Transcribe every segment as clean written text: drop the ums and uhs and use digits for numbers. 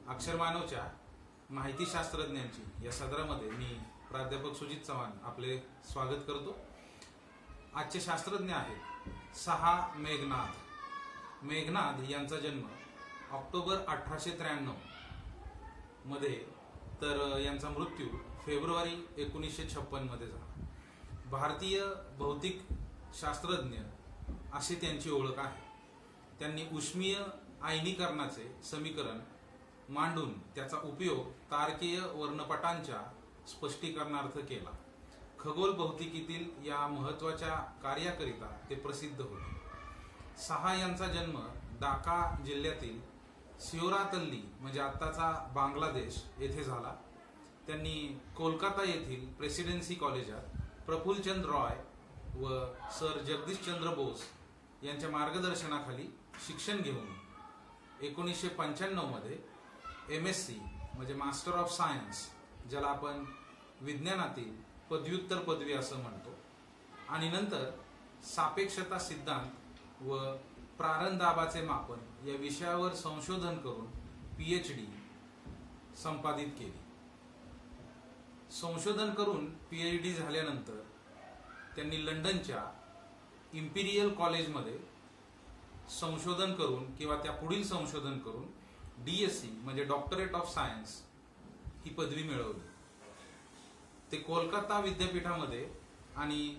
अक्षरमानवच्या माहिती शास्त्रज्ञांची या सदरामध्ये मी प्राध्यापक सुजित चव्हाण आपले स्वागत करतो। आजचे शास्त्रज्ञ आहेत 6 मेघनाद। मेघनाद यांचा जन्म ऑक्टोबर 1893 मध्ये तर यांचा मृत्यू फेब्रुवारी 1956 मध्ये झाला। भारतीय भौतिक शास्त्रज्ञ अशी त्यांची ओळख आहे। त्यांनी उष्मीय आयनीकरणाचे समीकरण मांडून त्याचा उपयोग तारकीय वर्णपटांच्या स्पष्टीकरणार्थ केला। खगोल भौतिकीतील या महत्त्वाच्या कार्याकरिता ते प्रसिद्ध होते। साहा यांचा जन्म ढाका जिल्ह्यातील सियोरातल्ली म्हणजे आत्ताचा बांगलादेश येथे झाला। त्यांनी कोलकाता येथील प्रेसिडेन्सी कॉलेजात प्रफुल्लचंद रॉय व सर जगदीशचंद्र बोस यांच्या मार्गदर्शनाखाली शिक्षण घेऊन 1995 मध्ये MSc म्हणजे मास्टर ऑफ सायन्स, ज्याला आपण विज्ञानातील पदव्युत्तर पदवी असं म्हणतो, आणि नंतर सापेक्षता सिद्धांत व प्रारणदाबाचे मापन या विषयावर संशोधन करून PhD संपादित केली। संशोधन करून PhD झाल्यानंतर त्यांनी लंडनच्या इम्पिरियल कॉलेजमध्ये संशोधन करून किंवा त्या पुढील संशोधन करून DSc म्हणजे डॉक्टरेट ऑफ सायन्स ही पदवी मिळवली। ते कोलकाता विद्यापीठामध्ये आणि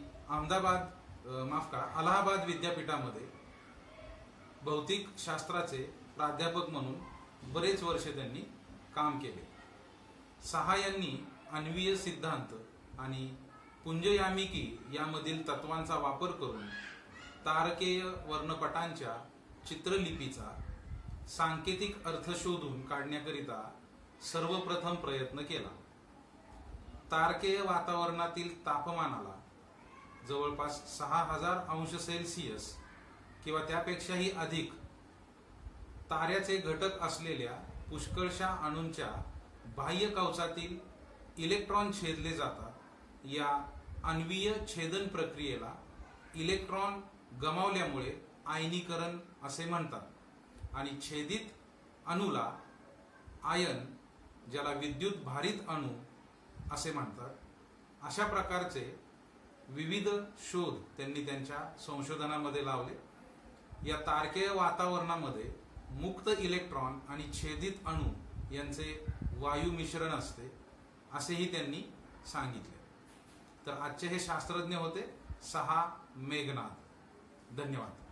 अलाहाबाद विद्यापीठामध्ये भौतिक शास्त्राचे प्राध्यापक म्हणून बरेच वर्ष त्यांनी काम केले। साहा यांनी अन्वीय सिद्धांत आणि पुंजयामिकी यामधील तत्वांचा वापर करून तारकेय वर्णपटांच्या चित्रलिपीचा सांकेतिक अर्थ शोधून काढण्याकरिता सर्वप्रथम प्रयत्न केला। तारकेय वातावरणातील तापमानाला जवळपास 6000 अंश सेल्सिअस किंवा त्यापेक्षाही अधिक ताऱ्याचे घटक असलेल्या पुष्कळशा अणूंच्या बाह्य कवचातील इलेक्ट्रॉन छेदले जातात। या अन्वीय छेदन प्रक्रियेला इलेक्ट्रॉन गमावल्यामुळे आयनीकरण असे म्हणतात आणि छेदित अणूला आयन, ज्याला विद्युत भारित अणू असे म्हणतात। अशा प्रकारचे विविध शोध त्यांनी त्यांच्या संशोधनामध्ये लावले। या तारकेय वातावरणामध्ये मुक्त इलेक्ट्रॉन आणि छेदित अणू यांचे वायू मिश्रण असते असेही त्यांनी सांगितले। तर आजचे हे शास्त्रज्ञ होते 6 मेघनाद। धन्यवाद।